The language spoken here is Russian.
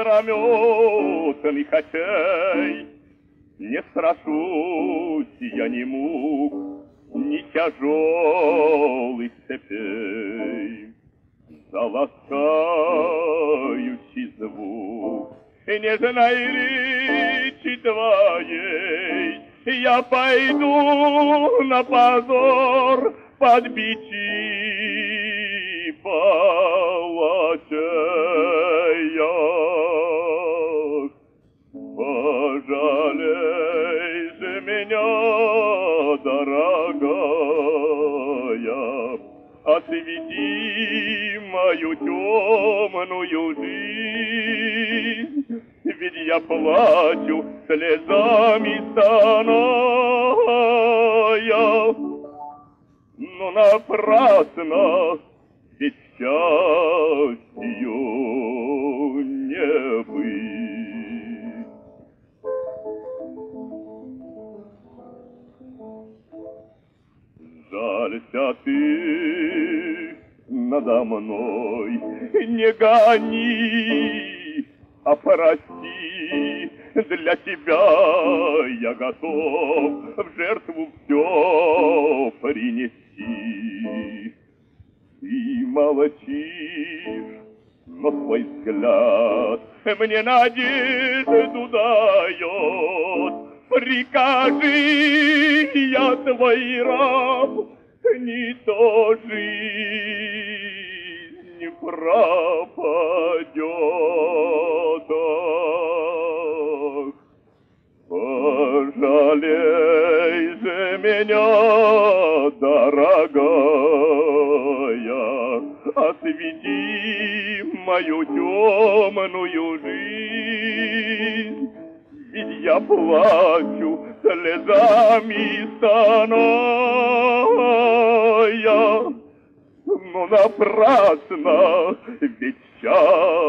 искрометный хотей. Не страшусь я ни мук, ни тяжелых цепей. Заласкающий звук нежной речи твоей я пойду на позор под бичи палачей. Пожалей же меня, дорогая, освети мою темную жизнь, ведь я плачу слезами стоная, но напрасно, ведь счастью не быть. Жалься ты надо мной, не гони, а прости. Для тебя я готов в жертву все принести. Ты молчишь, но твой взгляд мне надежду дает. Прикажи, я твой раб, не то жизнь пропадет. Пожалей же меня, дорогая, освети мою темную жизнь, ведь я плачу слезами стоная, но напрасно, ведь счастье